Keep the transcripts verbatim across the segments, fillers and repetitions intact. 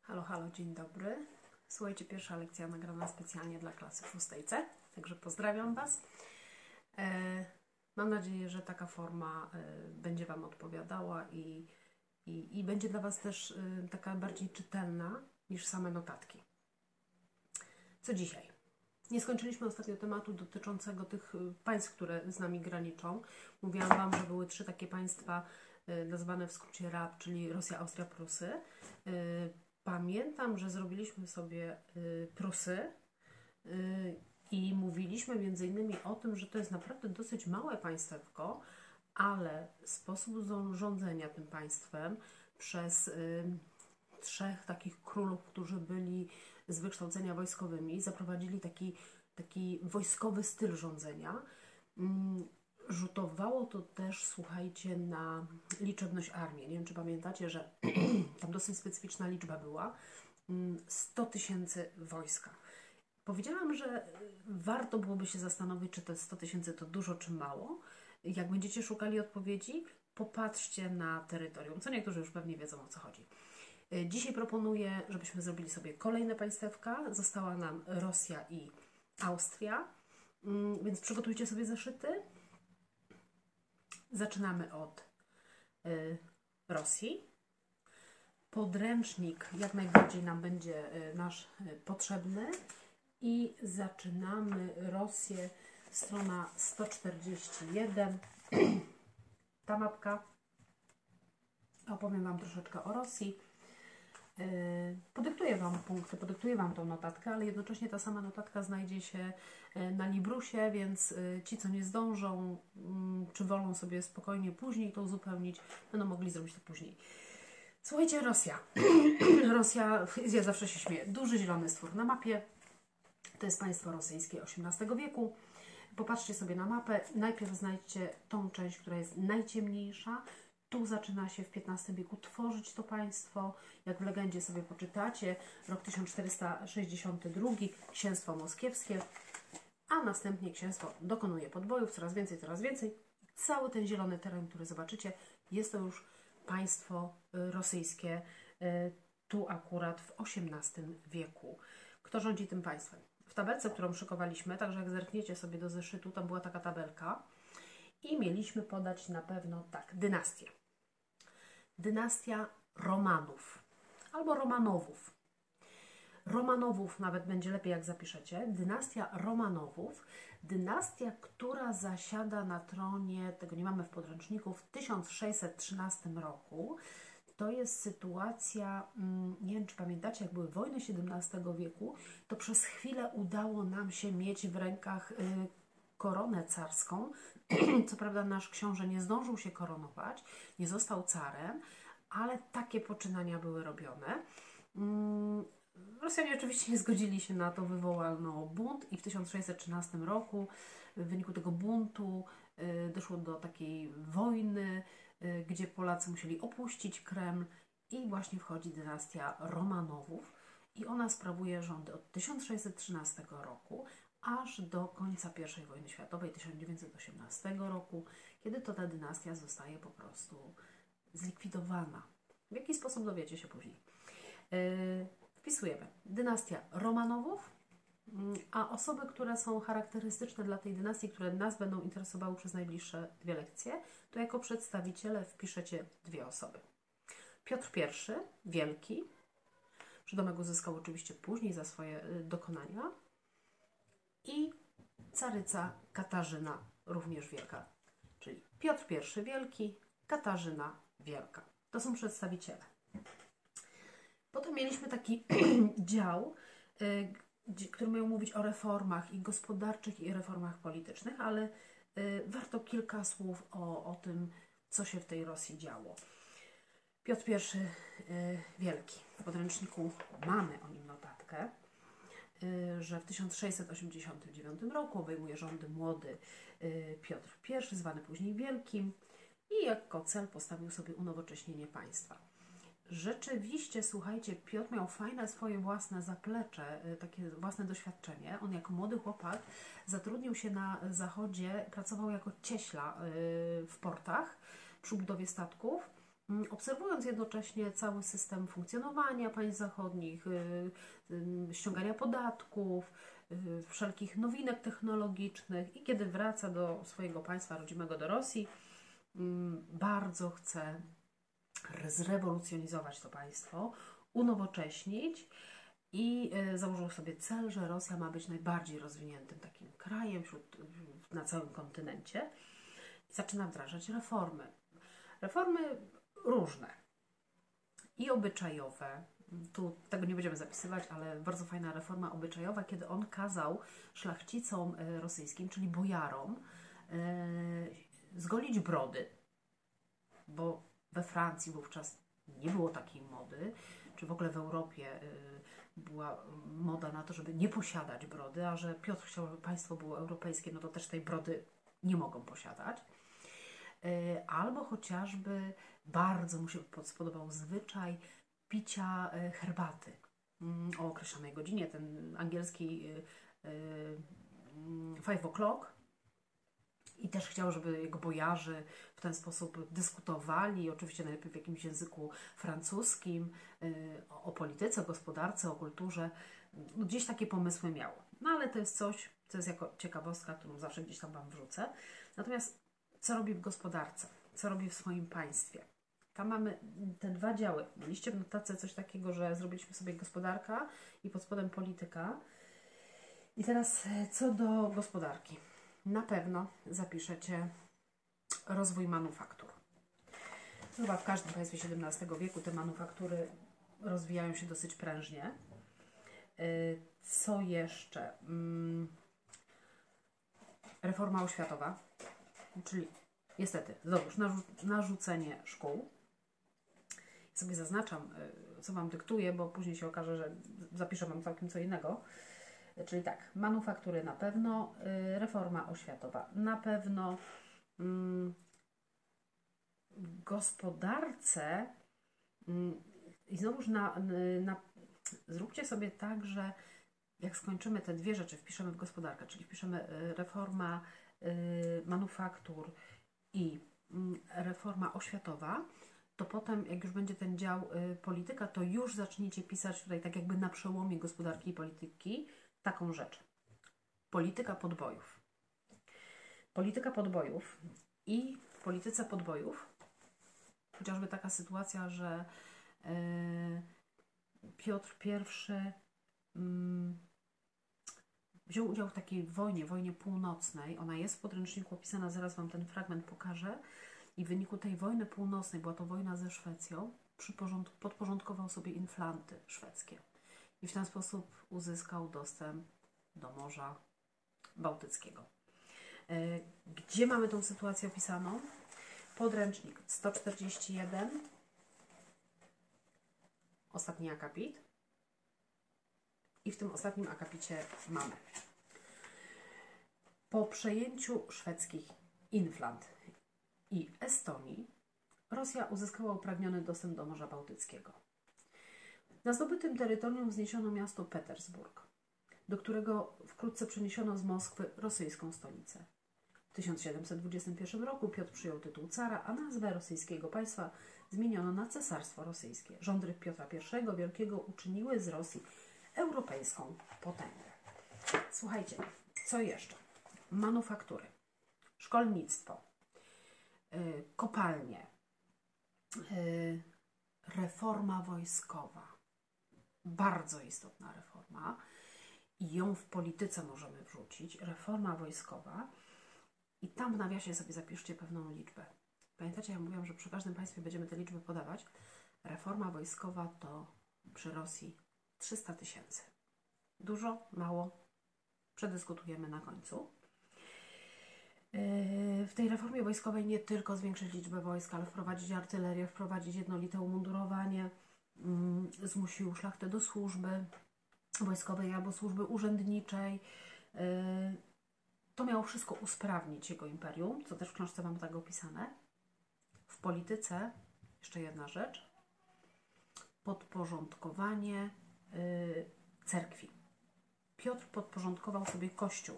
Halo, halo, dzień dobry. Słuchajcie, pierwsza lekcja nagrana specjalnie dla klasy szóstej C, także pozdrawiam Was. E, mam nadzieję, że taka forma e, będzie Wam odpowiadała i, i, i będzie dla Was też e, taka bardziej czytelna niż same notatki. Co dzisiaj? Nie skończyliśmy ostatnio tematu dotyczącego tych państw, które z nami graniczą. Mówiłam Wam, że były trzy takie państwa e, nazwane w skrócie R A P, czyli Rosja, Austria, Prusy. E, Pamiętam, że zrobiliśmy sobie y, Prusy y, i mówiliśmy między innymi o tym, że to jest naprawdę dosyć małe państewko, ale sposób rządzenia tym państwem przez y, trzech takich królów, którzy byli z wykształcenia wojskowymi, zaprowadzili taki, taki wojskowy styl rządzenia. Y, Rzutowało to też, słuchajcie, na liczebność armii. Nie wiem, czy pamiętacie, że tam dosyć specyficzna liczba była. sto tysięcy wojska. Powiedziałam, że warto byłoby się zastanowić, czy te sto tysięcy to dużo, czy mało. Jak będziecie szukali odpowiedzi, popatrzcie na terytorium, co niektórzy już pewnie wiedzą, o co chodzi. Dzisiaj proponuję, żebyśmy zrobili sobie kolejne państewka. Została nam Rosja i Austria, więc przygotujcie sobie zeszyty. Zaczynamy od y, Rosji. Podręcznik jak najbardziej nam będzie y, nasz y, potrzebny. I zaczynamy Rosję, strona sto czterdzieści jeden. Ta mapka. Opowiem Wam troszeczkę o Rosji. Yy, podyktuję Wam punkty, podyktuję Wam tą notatkę, ale jednocześnie ta sama notatka znajdzie się na Librusie, więc ci, co nie zdążą, czy wolą sobie spokojnie później to uzupełnić, będą mogli zrobić to później. Słuchajcie, Rosja. Rosja, ja zawsze się śmieję, duży zielony stwór na mapie. To jest państwo rosyjskie osiemnastego wieku. Popatrzcie sobie na mapę. Najpierw znajdźcie tą część, która jest najciemniejsza. Tu zaczyna się w piętnastym wieku tworzyć to państwo. Jak w legendzie sobie poczytacie, rok tysiąc czterysta sześćdziesiąty drugi, księstwo moskiewskie, a następnie księstwo dokonuje podbojów, coraz więcej, coraz więcej. Cały ten zielony teren, który zobaczycie, jest to już państwo rosyjskie, tu akurat w osiemnastym wieku. Kto rządzi tym państwem? W tabelce, którą szykowaliśmy, także jak zerkniecie sobie do zeszytu, tam była taka tabelka i mieliśmy podać na pewno tak, dynastię. Dynastia Romanów albo Romanowów. Romanowów nawet będzie lepiej, jak zapiszecie. Dynastia Romanowów. Dynastia, która zasiada na tronie, tego nie mamy w podręczniku, w tysiąc sześćset trzynastym roku. To jest sytuacja, nie wiem, czy pamiętacie, jak były wojny siedemnastego wieku, to przez chwilę udało nam się mieć w rękach koronę carską. Co prawda nasz książę nie zdążył się koronować, nie został carem, ale takie poczynania były robione. Rosjanie oczywiście nie zgodzili się na to, wywołano bunt i w tysiąc sześćset trzynastym roku w wyniku tego buntu doszło do takiej wojny, gdzie Polacy musieli opuścić Kreml i właśnie wchodzi dynastia Romanowów i ona sprawuje rządy od tysiąc sześćset trzynastego roku aż do końca pierwszej wojny światowej, tysiąc dziewięćset osiemnastego roku, kiedy to ta dynastia zostaje po prostu zlikwidowana. W jaki sposób dowiecie się później. Yy, wpisujemy dynastia Romanowów, a osoby, które są charakterystyczne dla tej dynastii, które nas będą interesowały przez najbliższe dwie lekcje, to jako przedstawiciele wpiszecie dwie osoby. Piotr pierwszy, Wielki, przydomek uzyskał oczywiście później za swoje dokonania, i caryca Katarzyna, również wielka, czyli Piotr pierwszy Wielki, Katarzyna Wielka. To są przedstawiciele. Potem mieliśmy taki dział, y, który miał mówić o reformach i gospodarczych, i reformach politycznych, ale y, warto kilka słów o, o tym, co się w tej Rosji działo. Piotr pierwszy y, Wielki. W podręczniku mamy o nim notatkę, że w tysiąc sześćset osiemdziesiątym dziewiątym roku obejmuje rządy młody Piotr pierwszy, zwany później Wielkim, i jako cel postawił sobie unowocześnienie państwa. Rzeczywiście, słuchajcie, Piotr miał fajne swoje własne zaplecze, takie własne doświadczenie. On jako młody chłopak zatrudnił się na zachodzie, pracował jako cieśla w portach przy budowie statków obserwując jednocześnie cały system funkcjonowania państw zachodnich, ściągania podatków, wszelkich nowinek technologicznych, i kiedy wraca do swojego państwa rodzimego, do Rosji, bardzo chce zrewolucjonizować to państwo, unowocześnić, i założył sobie cel, że Rosja ma być najbardziej rozwiniętym takim krajem wśród, na całym kontynencie. I zaczyna wdrażać reformy. Reformy różne i obyczajowe. Tu tego nie będziemy zapisywać, ale bardzo fajna reforma obyczajowa, kiedy on kazał szlachcicom rosyjskim, czyli bojarom, zgolić brody, bo we Francji wówczas nie było takiej mody, czy w ogóle w Europie była moda na to, żeby nie posiadać brody, a że Piotr chciał, żeby państwo było europejskie, no to też tej brody nie mogą posiadać. Albo chociażby bardzo mu się spodobał zwyczaj picia herbaty o określonej godzinie, ten angielski five o'clock. I też chciał, żeby jego bojarzy w ten sposób dyskutowali, oczywiście najlepiej w jakimś języku francuskim, o, o polityce, o gospodarce, o kulturze. No, gdzieś takie pomysły miał. No ale to jest coś, co jest jako ciekawostka, którą zawsze gdzieś tam Wam wrzucę. Natomiast co robi w gospodarce? Co robi w swoim państwie? Tam mamy te dwa działy. Mieliście w notatce coś takiego, że zrobiliśmy sobie gospodarka i pod spodem polityka. I teraz co do gospodarki. Na pewno zapiszecie rozwój manufaktur. Chyba w każdym państwie siedemnastego wieku te manufaktury rozwijają się dosyć prężnie. Co jeszcze? Reforma oświatowa, czyli niestety, znowuż narzucenie szkół. Ja sobie zaznaczam, co Wam dyktuję, bo później się okaże, że zapiszę Wam całkiem co innego. Czyli tak, manufaktury na pewno, reforma oświatowa na pewno, w gospodarce i znowuż na, na, zróbcie sobie tak, że jak skończymy te dwie rzeczy, wpiszemy w gospodarkę, czyli wpiszemy reforma manufaktur i reforma oświatowa, to potem, jak już będzie ten dział polityka, to już zacznijcie pisać tutaj tak jakby na przełomie gospodarki i polityki taką rzecz. Polityka podbojów. Polityka podbojów i w polityce podbojów chociażby taka sytuacja, że yy, Piotr Pierwszy yy, wziął udział w takiej wojnie, wojnie północnej. Ona jest w podręczniku opisana, zaraz Wam ten fragment pokażę. I w wyniku tej wojny północnej, była to wojna ze Szwecją, podporządkował sobie inflanty szwedzkie. I w ten sposób uzyskał dostęp do Morza Bałtyckiego. Gdzie mamy tą sytuację opisaną? Podręcznik sto czterdzieści jeden, ostatni akapit. I w tym ostatnim akapicie mamy: po przejęciu szwedzkich Inflant i Estonii Rosja uzyskała upragniony dostęp do Morza Bałtyckiego. Na zdobytym terytorium wzniesiono miasto Petersburg, do którego wkrótce przeniesiono z Moskwy rosyjską stolicę. W tysiąc siedemset dwudziestym pierwszym roku Piotr przyjął tytuł cara, a nazwę rosyjskiego państwa zmieniono na Cesarstwo Rosyjskie. Rządy Piotra Pierwszego Wielkiego uczyniły z Rosji europejską potęgę. Słuchajcie, co jeszcze? Manufaktury, szkolnictwo, yy, kopalnie, yy, reforma wojskowa. Bardzo istotna reforma i ją w polityce możemy wrzucić. Reforma wojskowa i tam w nawiasie sobie zapiszcie pewną liczbę. Pamiętacie, ja mówiłam, że przy każdym państwie będziemy te liczby podawać. Reforma wojskowa to przy Rosji trzysta tysięcy. Dużo? Mało? Przedyskutujemy na końcu. W tej reformie wojskowej nie tylko zwiększyć liczbę wojsk, ale wprowadzić artylerię, wprowadzić jednolite umundurowanie, zmusił szlachtę do służby wojskowej albo służby urzędniczej. To miało wszystko usprawnić jego imperium, co też w książce mam tak opisane. W polityce jeszcze jedna rzecz. Podporządkowanie yy, cerkwi. Piotr podporządkował sobie Kościół.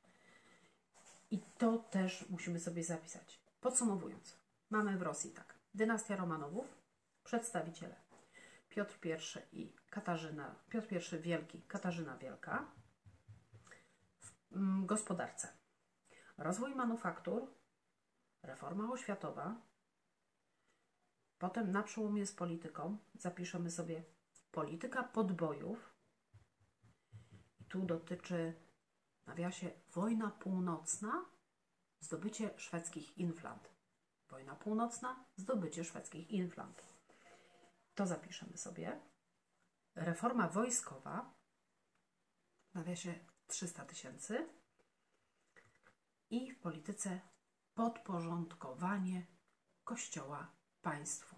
I to też musimy sobie zapisać. Podsumowując, mamy w Rosji tak, Dynastia Romanowów, przedstawiciele Piotr pierwszy i Katarzyna, Piotr pierwszy Wielki, Katarzyna Wielka. W gospodarce rozwój manufaktur, reforma oświatowa. Potem na przełomie z polityką zapiszemy sobie polityka podbojów. I tu dotyczy, w nawiasie, wojna północna, zdobycie szwedzkich Inflant. Wojna północna, zdobycie szwedzkich Inflant. To zapiszemy sobie. Reforma wojskowa, w nawiasie trzysta tysięcy. I w polityce podporządkowanie Kościoła państwu.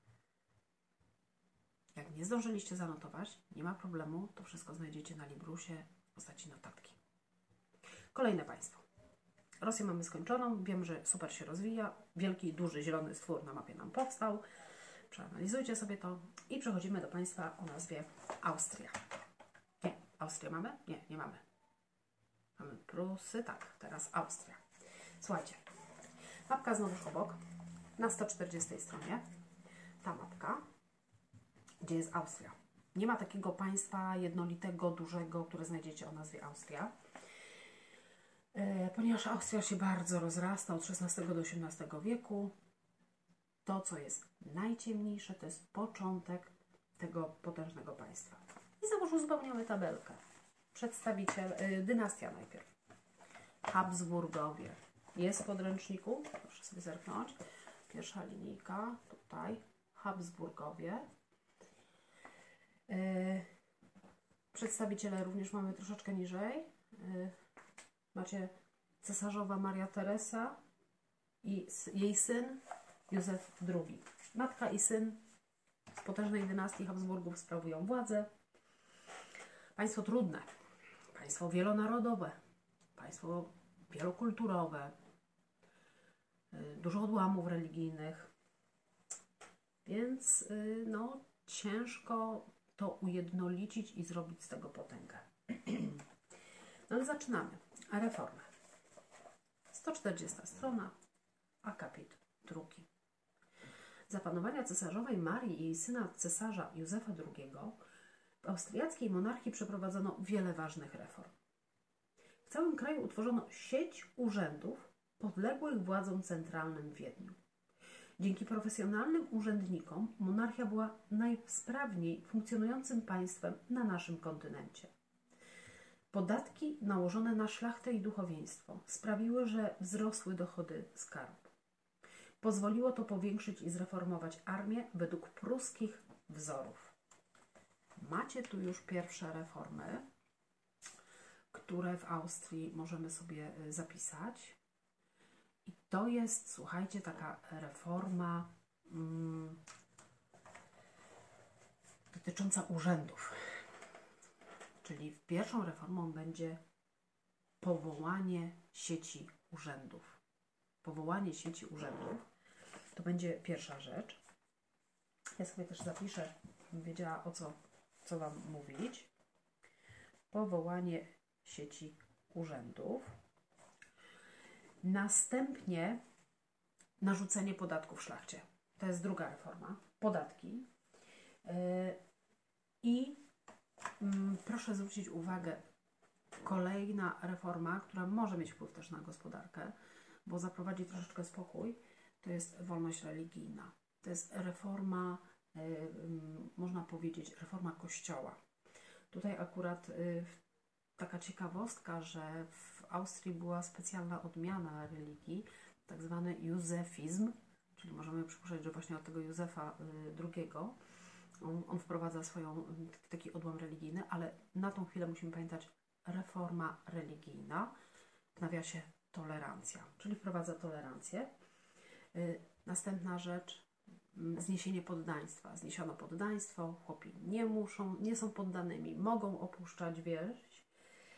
Jak nie zdążyliście zanotować, nie ma problemu, to wszystko znajdziecie na Librusie w postaci notatki. Kolejne państwo. Rosję mamy skończoną, wiem, że super się rozwija, wielki, duży, zielony stwór na mapie nam powstał. Przeanalizujcie sobie to i przechodzimy do państwa o nazwie Austria. Nie, Austrię mamy? Nie, nie mamy. Mamy Prusy, tak, teraz Austria. Słuchajcie, mapka znowu obok, na sto czterdziestej stronie, ta mapka, gdzie jest Austria. Nie ma takiego państwa jednolitego, dużego, które znajdziecie o nazwie Austria, e, ponieważ Austria się bardzo rozrasta od szesnastego do osiemnastego wieku. To, co jest najciemniejsze, to jest początek tego potężnego państwa. I znowu uzupełniamy tabelkę. Przedstawiciel, y, dynastia najpierw. Habsburgowie. Jest w podręczniku, proszę sobie zerknąć. Pierwsza linijka, tutaj. Habsburgowie. Y, przedstawiciele również mamy troszeczkę niżej. Y, macie cesarzowa Maria Teresa i jej syn Józef drugi. Matka i syn z potężnej dynastii Habsburgów sprawują władzę. Państwo trudne, państwo wielonarodowe, państwo wielokulturowe, dużo odłamów religijnych, więc no, ciężko to ujednolicić i zrobić z tego potęgę. No ale zaczynamy. Reformę. sto czterdziesta strona, akapit drugi. Za panowania cesarzowej Marii i jej syna cesarza Józefa drugiego w austriackiej monarchii przeprowadzono wiele ważnych reform. W całym kraju utworzono sieć urzędów podległych władzom centralnym w Wiedniu. Dzięki profesjonalnym urzędnikom monarchia była najsprawniej funkcjonującym państwem na naszym kontynencie. Podatki nałożone na szlachtę i duchowieństwo sprawiły, że wzrosły dochody skarbu. Pozwoliło to powiększyć i zreformować armię według pruskich wzorów. Macie tu już pierwsze reformy, które w Austrii możemy sobie zapisać. I to jest, słuchajcie, taka reforma mm, dotycząca urzędów. Czyli pierwszą reformą będzie powołanie sieci urzędów. Powołanie sieci urzędów to będzie pierwsza rzecz. Ja sobie też zapiszę, żebym wiedziała, o co, co Wam mówić. Powołanie sieci urzędów. Następnie narzucenie podatków szlachcie. To jest druga reforma. Podatki. Yy, I yy, proszę zwrócić uwagę, kolejna reforma, która może mieć wpływ też na gospodarkę, bo zaprowadzi troszeczkę spokój, to jest wolność religijna. To jest reforma, yy, yy, można powiedzieć, reforma Kościoła. Tutaj akurat yy, taka ciekawostka, że w Austrii była specjalna odmiana religii, tak zwany józefizm, czyli możemy przypuszczać, że właśnie od tego Józefa drugiego on, on wprowadza swoją, taki odłam religijny, ale na tą chwilę musimy pamiętać reforma religijna, w nawiasie tolerancja, czyli wprowadza tolerancję. Następna rzecz, zniesienie poddaństwa. Zniesiono poddaństwo, chłopi nie muszą, nie są poddanymi, mogą opuszczać wieś.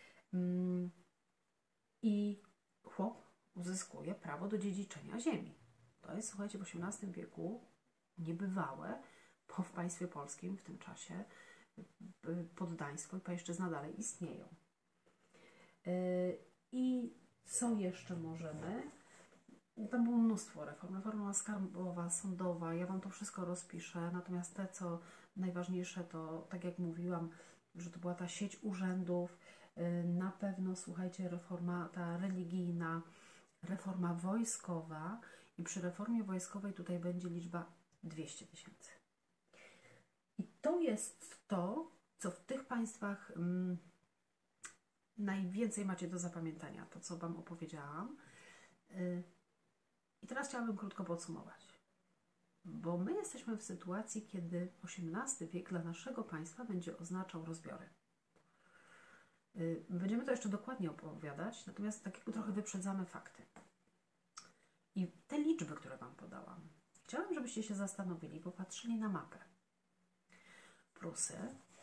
I chłop uzyskuje prawo do dziedziczenia ziemi. To jest, słuchajcie, w osiemnastym wieku niebywałe, bo w państwie polskim w tym czasie poddaństwo i pańszczyzna dalej istnieją. I co jeszcze możemy? tam było mnóstwo reform. Reforma skarbowa, sądowa, ja Wam to wszystko rozpiszę. Natomiast te, co najważniejsze, to tak jak mówiłam, że to była ta sieć urzędów. Na pewno, słuchajcie, reforma ta religijna, reforma wojskowa i przy reformie wojskowej tutaj będzie liczba dwieście tysięcy. I to jest to, co w tych państwach mm, najwięcej macie do zapamiętania, to co Wam opowiedziałam. Yy, I teraz chciałabym krótko podsumować, bo my jesteśmy w sytuacji, kiedy osiemnasty wiek dla naszego państwa będzie oznaczał rozbiory. Yy, będziemy to jeszcze dokładnie opowiadać, natomiast tak jakby trochę wyprzedzamy fakty. I te liczby, które Wam podałam, chciałam, żebyście się zastanowili, popatrzyli na mapę. Prusy,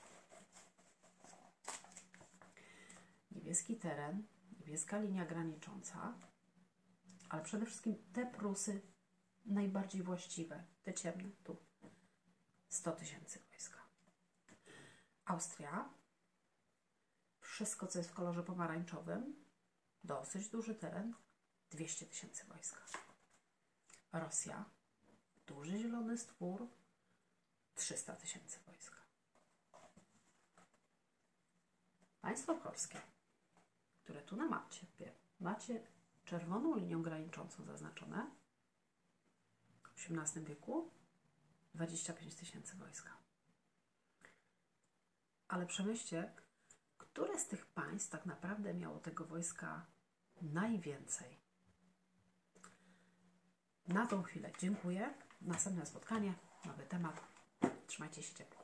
niebieski teren, niebieska linia granicząca, ale przede wszystkim te Prusy najbardziej właściwe, te ciemne, tu, sto tysięcy wojska. Austria, wszystko co jest w kolorze pomarańczowym, dosyć duży teren, dwieście tysięcy wojska. Rosja, duży zielony stwór, trzysta tysięcy wojska. Państwo polskie, które tu na mapie macie czerwoną linią graniczącą zaznaczone, w osiemnastym wieku dwadzieścia pięć tysięcy wojska. Ale przemyślcie, które z tych państw tak naprawdę miało tego wojska najwięcej. Na tą chwilę dziękuję. Następne spotkanie, nowy temat. Trzymajcie się ciepło.